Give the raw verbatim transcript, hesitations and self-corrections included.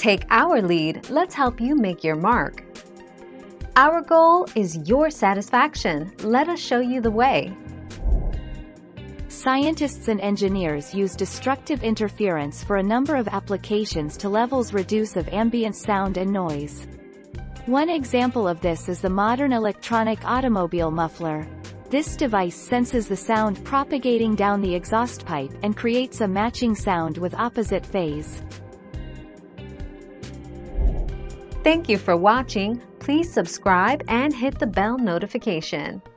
Take our lead, let's help you make your mark. Our goal is your satisfaction. Let us show you the way. Scientists and engineers use destructive interference for a number of applications to levels reduce of ambient sound and noise. One example of this is the modern electronic automobile muffler. This device senses the sound propagating down the exhaust pipe and creates a matching sound with opposite phase. Thank you for watching. Please subscribe and hit the bell notification.